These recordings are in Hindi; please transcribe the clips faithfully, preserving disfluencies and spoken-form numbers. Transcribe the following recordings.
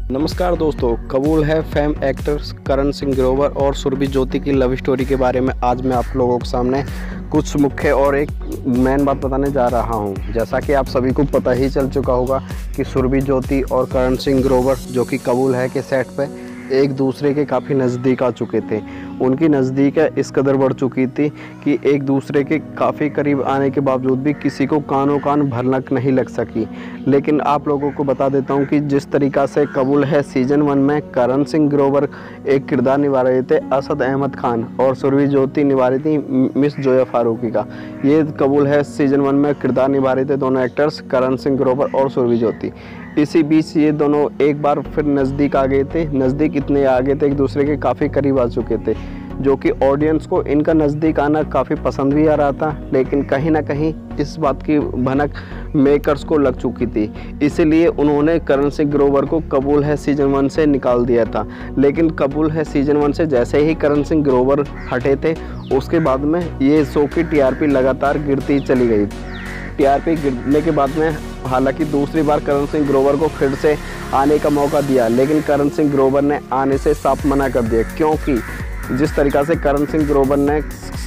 नमस्कार दोस्तों, कबूल है फेम एक्टर्स करण सिंह ग्रोवर और सुरभि ज्योति की लव स्टोरी के बारे में आज मैं आप लोगों के सामने कुछ मुख्य और एक मेन बात बताने जा रहा हूं। जैसा कि आप सभी को पता ही चल चुका होगा कि सुरभि ज्योति और करण सिंह ग्रोवर जो कि कबूल है के सेट पे एक दूसरे के काफ़ी नज़दीक आ चुके थे। उनकी नज़दीक इस कदर बढ़ चुकी थी कि एक दूसरे के काफ़ी करीब आने के बावजूद भी किसी को कानों कान भनक नहीं लग सकी। लेकिन आप लोगों को बता देता हूं कि जिस तरीक़ा से कबूल है सीज़न वन में करण सिंह ग्रोवर एक किरदार निभा रहे थे असद अहमद खान और सुरभि ज्योति निभा रही थी मिस जोया फारूकी का। ये कबूल है सीज़न वन में किरदार निभा रहे थे दोनों एक्टर्स करण सिंह ग्रोवर और सुरभि ज्योति। इसी बीच ये दोनों एक बार फिर नज़दीक आ गए थे। नज़दीक इतने आ गए थे, एक दूसरे के काफ़ी करीब आ चुके थे, जो कि ऑडियंस को इनका नज़दीक आना काफ़ी पसंद भी आ रहा था। लेकिन कहीं ना कहीं इस बात की भनक मेकर्स को लग चुकी थी, इसीलिए उन्होंने करण सिंह ग्रोवर को कबूल है सीज़न वन से निकाल दिया था। लेकिन कबूल है सीज़न वन से जैसे ही करण सिंह ग्रोवर हटे थे, उसके बाद में ये शो की टीआरपी लगातार गिरती चली गई। टीआरपी गिरने के बाद में हालांकि दूसरी बार करण सिंह ग्रोवर को फिर से आने का मौका दिया, लेकिन करण सिंह ग्रोवर ने आने से साफ मना कर दिया, क्योंकि जिस तरीक़ा से करण सिंह ग्रोवर ने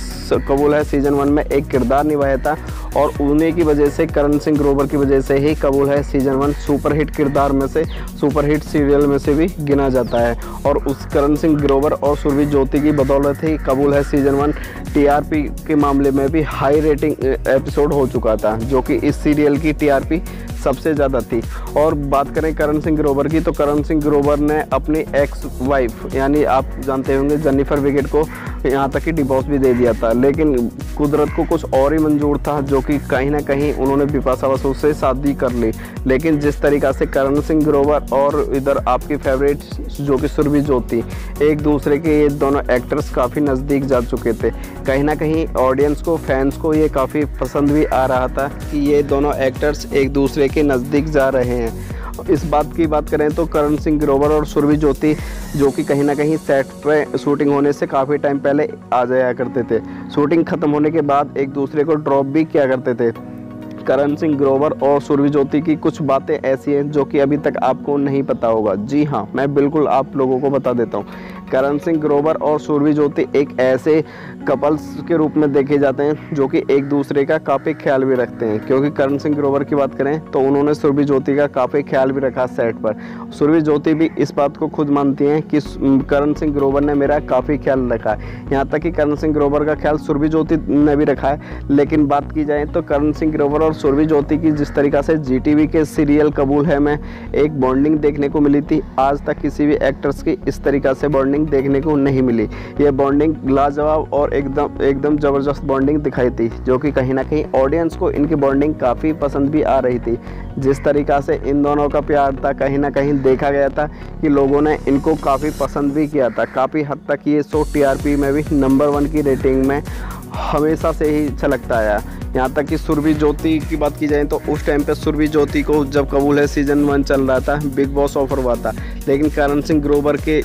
कबूल है सीज़न वन में एक किरदार निभाया था और उन्हीं की वजह से करण सिंह ग्रोवर की वजह से ही कबूल है सीज़न वन सुपरहिट किरदार में से सुपरहिट सीरियल में से भी गिना जाता है। और उस करण सिंह ग्रोवर और सुरभि ज्योति की बदौलत ही कबूल है सीज़न वन टीआरपी के मामले में भी हाई रेटिंग एपिसोड हो चुका था, जो कि इस सीरियल की टीआरपी सबसे ज़्यादा थी। और बात करें करण सिंह ग्रोवर की, तो करण सिंह ग्रोवर ने अपनी एक्स वाइफ यानी आप जानते होंगे जेनिफर विगेट को यहाँ तक कि डिवोर्स भी दे दिया था। लेकिन कुदरत को कुछ और ही मंजूर था, जो कि कहीं ना कहीं उन्होंने बिपाशा बसु से शादी कर ली। लेकिन जिस तरीक़ा से करण सिंह ग्रोवर और इधर आपकी फेवरेट जो कि सुरभि ज्योति एक दूसरे के ये दोनों एक्टर्स काफ़ी नज़दीक जा चुके थे, कहीं ना कहीं ऑडियंस को फैंस को ये काफ़ी पसंद भी आ रहा था कि ये दोनों एक्टर्स एक दूसरे के नज़दीक जा रहे हैं। इस बात की बात करें तो करण सिंह ग्रोवर और सुरभि ज्योति जो कि कहीं ना कहीं सेट पे शूटिंग होने से काफ़ी टाइम पहले आ जाया करते थे, शूटिंग ख़त्म होने के बाद एक दूसरे को ड्रॉप भी किया करते थे। करण सिंह ग्रोवर और सुरभि ज्योति की कुछ बातें ऐसी हैं जो कि अभी तक आपको नहीं पता होगा। जी हाँ, मैं बिल्कुल आप लोगों को बता देता हूँ। करण सिंह ग्रोवर और सुरभि ज्योति एक ऐसे कपल्स के रूप में देखे जाते हैं जो कि एक दूसरे का काफ़ी ख्याल भी रखते हैं, क्योंकि करण सिंह ग्रोवर की बात करें तो उन्होंने सुरभि ज्योति का काफ़ी ख्याल भी रखा सेट पर। सुरभि ज्योति भी इस बात को खुद मानती हैं कि करण सिंह ग्रोवर ने मेरा काफ़ी ख्याल रखा है, यहाँ तक कि करण सिंह ग्रोवर का ख्याल सुरभि ज्योति ने भी रखा है। लेकिन बात की जाए तो करण सिंह ग्रोवर और सुरभि ज्योति की जिस तरीक़ा से जीटीवी के सीरियल कबूल है में एक बॉन्डिंग देखने को मिली थी, आज तक किसी भी एक्टर्स की इस तरीक़ा से बॉन्डिंग देखने को नहीं मिली। ये बॉन्डिंग लाजवाब और एकदम एकदम ज़बरदस्त बॉन्डिंग दिखाई थी, जो कि कहीं ना कहीं ऑडियंस को इनकी बॉन्डिंग काफ़ी पसंद भी आ रही थी। जिस तरीक़ा से इन दोनों का प्यार था, कहीं ना कहीं देखा गया था कि लोगों ने इनको काफ़ी पसंद भी किया था। काफ़ी हद तक ये शो टीआरपी में भी नंबर वन की रेटिंग में हमेशा से ही छलकता आया। यहाँ तक कि सुरभि ज्योति की बात की जाए तो उस टाइम पे सुरभि ज्योति को जब कबूल है सीज़न वन चल रहा था, बिग बॉस ऑफर हुआ था, लेकिन करण सिंह ग्रोवर के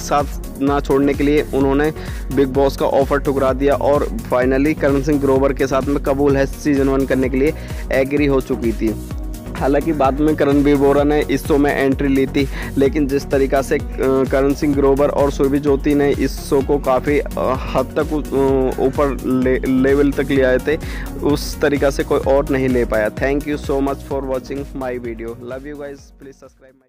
साथ ना छोड़ने के लिए उन्होंने बिग बॉस का ऑफर ठुकरा दिया और फाइनली करण सिंह ग्रोवर के साथ में कबूल है सीज़न वन करने के लिए एग्री हो चुकी थी। हालांकि बाद में रणबीर बोरा ने इस शो में एंट्री ली थी, लेकिन जिस तरीक़ा से करण सिंह ग्रोवर और सुरभि ज्योति ने इस शो को काफ़ी हद तक ऊपर ले, लेवल तक ले आए थे, उस तरीक़ा से कोई और नहीं ले पाया। Thank you so much for watching my video. Love you guys, please subscribe my